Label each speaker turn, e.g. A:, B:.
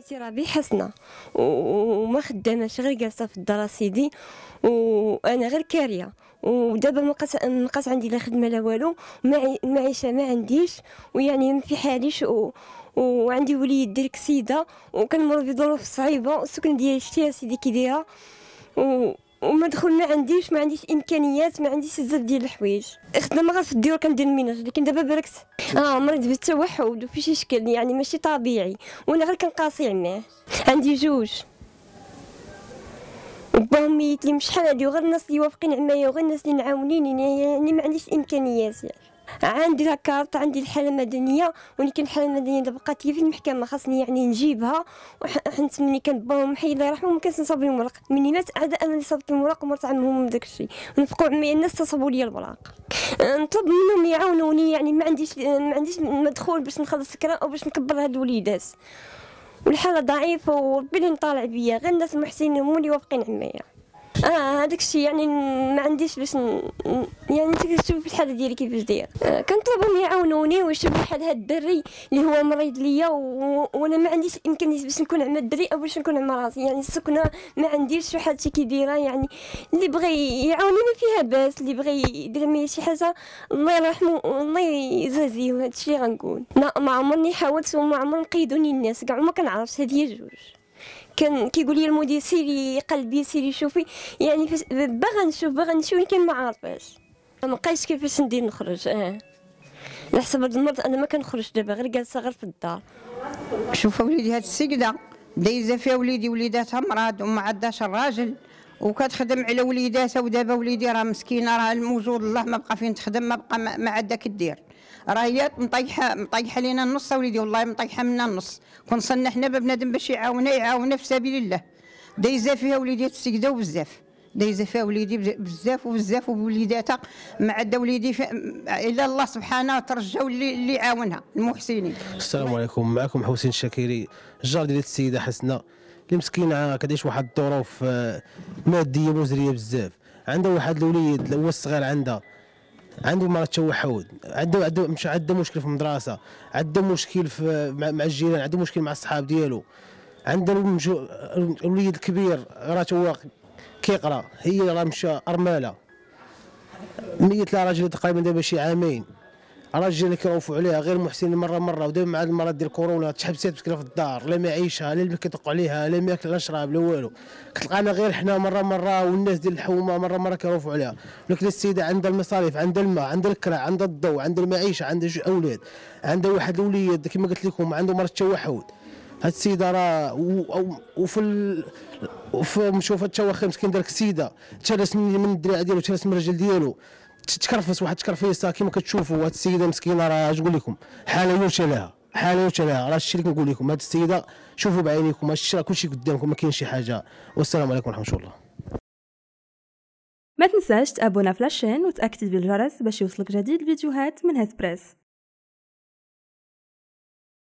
A: سميتي ربي حسنه وما خداماش، غير جالسه في الدار سيدي، وانا غير كاريه. ودابا مابقاش عندي لا خدمه لا والو، معيشه ما عنديش، ويعني ما في حاليش، وعندي وليد ديك سيده، وكنمر بظروف صعيبه، والسكن ديالي شتي سيدي كي دايره، ومدخول ما عنديش امكانيات، ما عنديش بزاف ديال الحوايج. خدامه غير في الديور كندير الميناج، لكن دابا بركت مريض بالتوحد وفي شي شكل يعني ماشي طبيعي، وانا غير كنقاصي معاه. عندي جوج باهم ميت لي مش شحال هادي، وغير الناس اللي واقفين معايا وغير الناس اللي نعاونيني، يعني ما عنديش امكانيات. عندي لاكارت، عندي الحاله المدنيه، ولكن الحاله المدنيه دابا بقات هي في المحكمه، خاصني يعني نجيبها، وحنت ملي كان باهم حي الله يرحمه ما كانش نصاوب لهم الورق، مني مات عاد انا اللي صاوبت لهم الورق ومرت عمهم من داك الشيء، ونفقوا عمي الناس تصاوبوا لي الوراق. نطلب منهم يعاونوني، يعني ما عنديش مدخول باش نخلص الكرا او باش نكبر هاد الوليدات، والحاله ضعيفه، وربي اللي نطالع بيا، غير الناس المحسنين هما اللي واقفين عمايا. هذاك الشيء يعني ما عنديش باش يعني انت كتشوف الحاله ديالي كيفاش داير. كنطلبهم يعاونوني ويشوفوا بحال هذا الدري اللي هو مريض ليا، وانا ما عنديش امكانيات باش نكون عند الدري او باش نكون عند راسي، يعني السكنه ما عنديش، وحالتي كي دايره، يعني اللي بغى يعاوني ما فيها باس، اللي بغى يدير معايا شي حاجه الله يرحمه الله يجازيه. هذا الشيء غنقول. لا ما عمرني حاولت، وما عمرهم قيدوني الناس كاع، ما كنعرفش. هذه جوج كان كيقول لي المدير سيري قلبي سيري شوفي، يعني باغا نشوف ولكن ما عارفاش، ما بقايش كيفاش ندير نخرج. على حسب هاد المرض انا ما كنخرج دابا، غير جالسه غير في الدار.
B: شوف وليدي هاد السيده دايزه فيها وليداتها مرض وما عندهاش الراجل، وكتخدم على وليداتها، ودابا وليدي راه مسكينه، راه الموجود الله ما بقى فين تخدم، ما بقى ما عندها كدير، راه هي مطيحه لينا النص وليدي، والله مطيحه منا النص. كنصنع حنا بنادم باش يعاوننا في سبيل الله. دايزه فيها وليدي السيده وبزاف، دايزه فيها وليدي بزاف ووليداتها ما عندها وليدي الا الله سبحانه، ترجاو اللي يعاونها المحسنين.
C: السلام عليكم، معكم حسين الشاكري، الجار ديال السيده حسنه اللي مسكينه كتعيش واحد الظروف ماديه مزريه بزاف. عندها واحد الوليد هو الصغير، عنده مرض توحد، عنده مشكل في المدرسه، عنده مشكل مع الجيران، عنده مشكل مع الصحاب ديالو، عنده الوليد الكبير راه هو كيقرا، هي راه مشى ارمله، ميت لها راجل تقريبا دابا شي عامين، راجل اللي كيروفوا عليها غير محسن مره، ودابا مع المرض ديال كورونا تحبسات مسكينه في الدار، لا معيشه لا اللي كيطلقوا عليها، لا ماكل لا شراب لا والو، كتلقانا غير حنا مره والناس ديال الحومه مره كيروفوا عليها. ولكن السيده عندها المصاريف، عندها الماء، عندها الكرا، عندها الضوء، عندها المعيشه، عندها جوج اولاد، عندها واحد الوليد كما قلت لكم عنده مرض توحد. هاد السيده راه وفي نشوف هاد التواخي مسكين دارك السيده تهرس من الدراع ديالو، تهرس من الرجل ديالو، تكرفس واحد التكرفيصه كما كتشوفوا. هاد السيده مسكينه راه اش نقول لكم، حاله يوشى لها، راه الشيء اللي كنقول لكم. هاد السيده شوفوا بعينيكم، هادشي راه كلشي قدامكم، ما كاين شي حاجه. والسلام عليكم ورحمه الله.
D: ما تنساش تابونا في لاشين وتاكد بالجرس باش يوصلك جديد الفيديوهات من هاد بريس.